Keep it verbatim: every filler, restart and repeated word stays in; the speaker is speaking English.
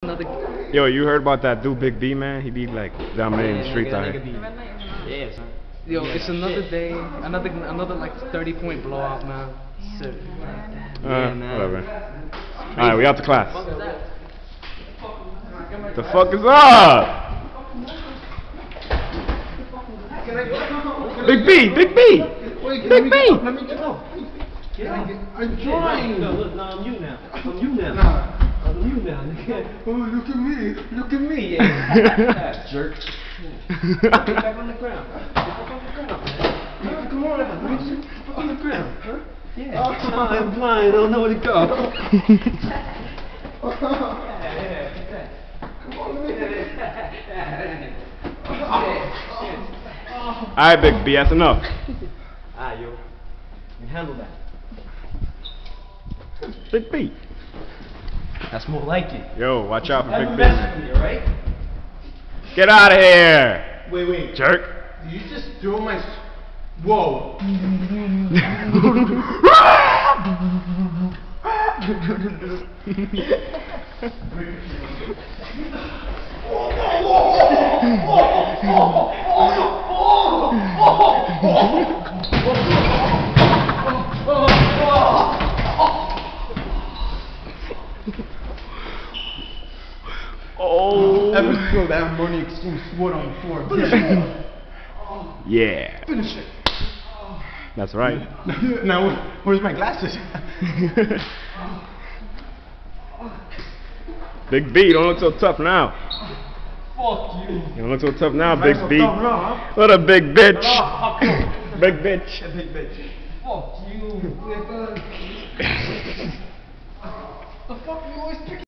another. Yo, you heard about that dude Big B, man? He be like dominating the streets out here. Yeah, son. Yo, it's another day, another another like thirty point blowout, man. So, Uh, Yeah, man. whatever. Alright, we out to class. The fuck is up? Big B, Big B, Big B. Let me get up. I'm trying. No, look, no, I'm you now. I'm you now. Nah. I'm you now. nigga. Oh, look at me. Look at me. Yeah, jerk. Get back on the ground. Get back on the ground, man. Come on, man. Get back on the ground, huh? Yeah. Oh, I'm blind. I don't know where to go. Alright, Big B, that's enough. Ah, yo. You handle that. Big B. That's more like it. Yo, watch out for Have Big you B. messed with me, alright? Get out of here, Wait, wait. jerk. Did you just throw my... s- Whoa. Oh. Ever throw that money exchange sword on the floor? Yeah. Finish it. That's right. Now, where- where's my glasses? Big B, don't look so tough now. Fuck you. You don't look so tough now, Big so B. tough now, huh? What a big bitch. Ah, fuck you. Big bitch. Big bitch. Fuck you. The fuck you always pick